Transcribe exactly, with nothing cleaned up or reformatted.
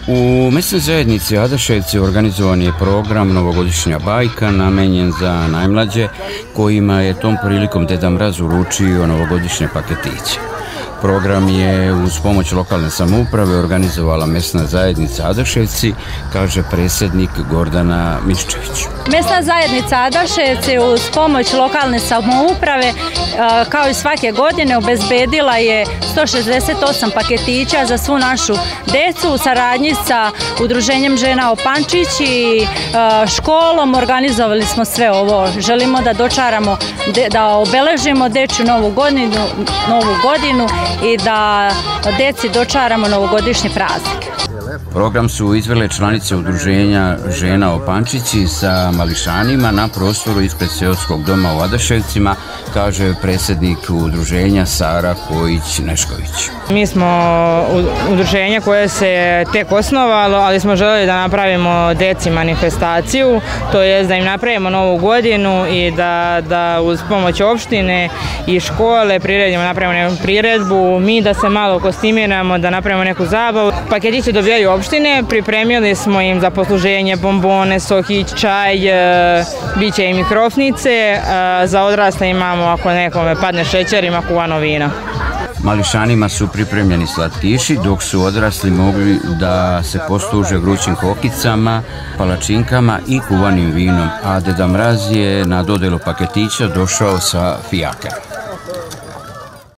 U mesnoj zajednici Adaševci organizovan je program Novogodišnja bajka namenjen za najmlađe kojima je tom prilikom Deda Mraz uručio novogodišnje paketiće. Program je uz pomoć lokalne samouprave organizovala mesna zajednica Adaševci, kaže predsjednik Gordana Miščević. Mesna zajednica Adaševci uz pomoć lokalne samouprave kao i svake godine obezbedila je sto šezdeset osam paketića za svu našu decu u saradnji sa Udruženjem žena Opančić i školom. Organizovali smo sve ovo. Želimo da dočaramo, da obeležimo dečju novu godinu, novu godinu i da deci dočaramo novogodišnji praznik. Program su izvele članice Udruženja žena Opančići sa mališanima na prostoru ispred seoskog doma u Adaševcima, kaže predsjednik udruženja Sara Kojić-Nešković. Mi smo udruženje koje se tek osnovalo, ali smo želeli da napravimo deci manifestaciju, to je da im napravimo novu godinu i da, da uz pomoć opštine i škole priredimo, napravimo neku priredbu, mi da se malo kostimiramo, da napravimo neku zabavu. Paketići dobijaju opštine, pripremili smo im za posluženje bombone, sokić, čaj, bit će i mikrofnice, za odrasle imamo ako nekome padne šećer, ima kuvano vino. Mališanima su pripremljeni slatkiši, dok su odrasli mogli da se posluže vrućim kokicama, palačinkama i kuvanim vinom, a Deda Mraz je na dodelu paketića došao sa fijakerom.